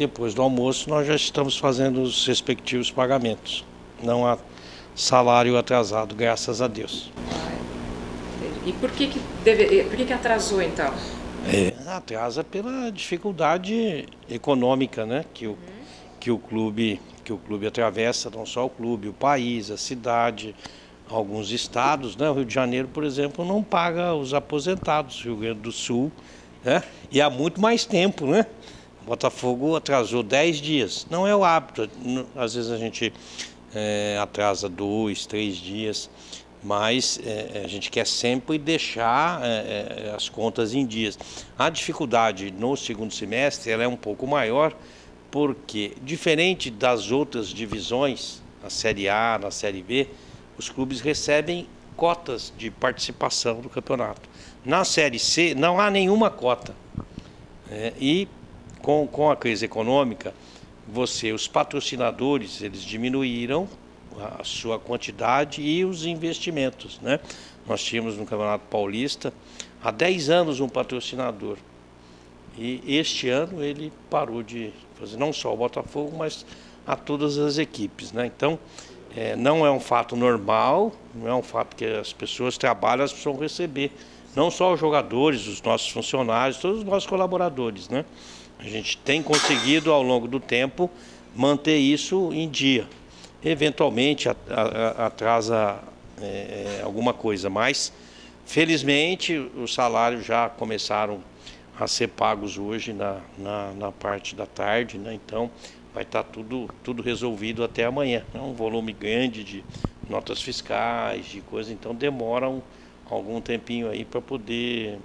depois do almoço nós já estamos fazendo os respectivos pagamentos. Não há salário atrasado, graças a Deus. E por que que atrasou então? Atrasa pela dificuldade econômica, né, que o clube atravessa, não só o clube, o país, a cidade, alguns estados, né? O Rio de Janeiro, por exemplo, não paga os aposentados, Rio Grande do Sul, né? E há muito mais tempo, né? O Botafogo atrasou 10 dias. Não é o hábito, às vezes a gente atrasa 2, 3 dias, mas a gente quer sempre deixar as contas em dias. A dificuldade no segundo semestre ela é um pouco maior, porque, diferente das outras divisões, na Série A, na Série B, os clubes recebem cotas de participação do campeonato. Na Série C não há nenhuma cota. E com a crise econômica, os patrocinadores, eles diminuíram a sua quantidade e os investimentos, né? Nós tínhamos no Campeonato Paulista há 10 anos um patrocinador. E este ano ele parou de fazer, não só o Botafogo, mas a todas as equipes, né? Então, não é um fato normal, não é um fato que as pessoas trabalham, elas precisam receber. Não só os jogadores, os nossos funcionários, todos os nossos colaboradores, né? A gente tem conseguido, ao longo do tempo, manter isso em dia. Eventualmente atrasa alguma coisa, mas, felizmente, os salários já começaram a ser pagos hoje na parte da tarde, né? Então vai estar tudo resolvido até amanhã. É um volume grande de notas fiscais, de coisas, então demora algum tempinho aí para poder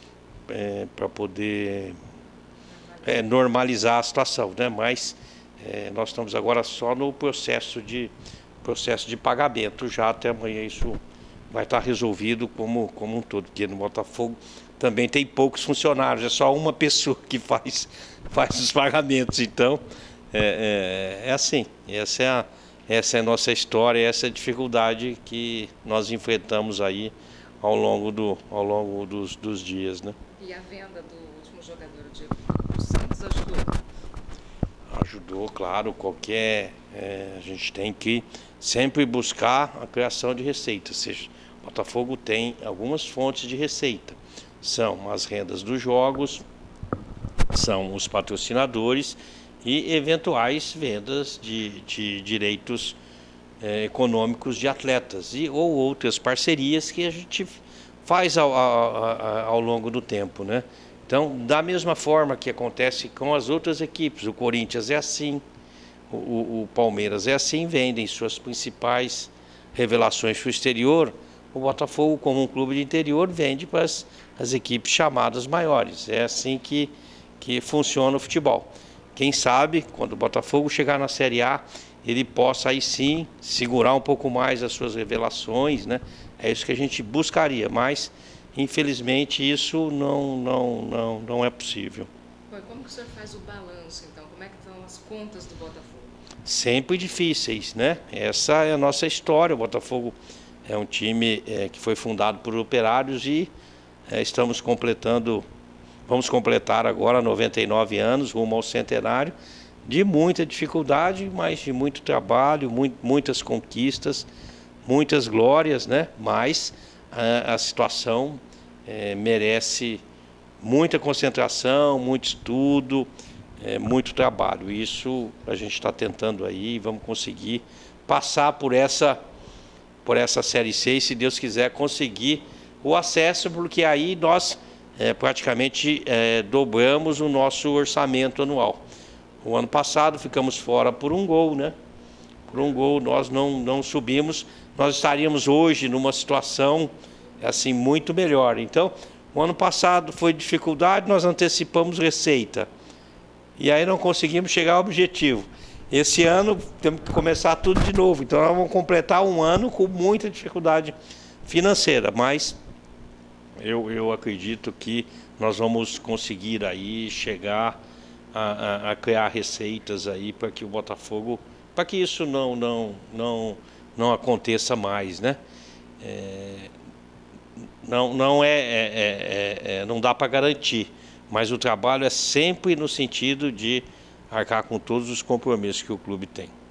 normalizar a situação, né? Mas nós estamos agora só no processo de pagamento, já até amanhã isso vai estar resolvido como um todo, porque no Botafogo também tem poucos funcionários, é só uma pessoa que faz os pagamentos. Então, assim, essa é a nossa história, essa é a dificuldade que nós enfrentamos aí ao longo dos dias, né? E a venda do último jogador, o Diego Santos, ajudou? Ajudou, claro, a gente tem que sempre buscar a criação de receita, ou seja, o Botafogo tem algumas fontes de receita. São as rendas dos jogos, são os patrocinadores e eventuais vendas de direitos econômicos de atletas ou outras parcerias que a gente faz ao longo do tempo, né? Então, da mesma forma que acontece com as outras equipes, o Corinthians é assim, o Palmeiras é assim, vendem suas principais revelações para o exterior. O Botafogo, como um clube de interior, vende para as equipes chamadas maiores. É assim que funciona o futebol. Quem sabe, quando o Botafogo chegar na Série A, ele possa aí sim segurar um pouco mais as suas revelações, né? É isso que a gente buscaria, mas infelizmente isso não é possível. Como que o senhor faz o balanço, então? Como é que estão as contas do Botafogo? Sempre difíceis, né? Essa é a nossa história. O Botafogo é um time que foi fundado por operários e vamos completar agora 99 anos, rumo ao centenário, de muita dificuldade, mas de muito trabalho, muitas conquistas, muitas glórias, né? Mas a situação merece muita concentração, muito estudo, muito trabalho. Isso a gente está tentando aí, vamos conseguir passar por essa Série C e, se Deus quiser, conseguir o acesso, porque aí nós praticamente dobramos o nosso orçamento anual. O ano passado ficamos fora por um gol, né? Por um gol nós não subimos, nós estaríamos hoje numa situação assim muito melhor. Então, o ano passado foi dificuldade, nós antecipamos receita e aí não conseguimos chegar ao objetivo. Esse ano temos que começar tudo de novo, então nós vamos completar um ano com muita dificuldade financeira, mas eu acredito que nós vamos conseguir aí chegar a criar receitas aí para que o Botafogo, para que isso não aconteça mais, né? Não dá para garantir, mas o trabalho é sempre no sentido de arcar com todos os compromissos que o clube tem.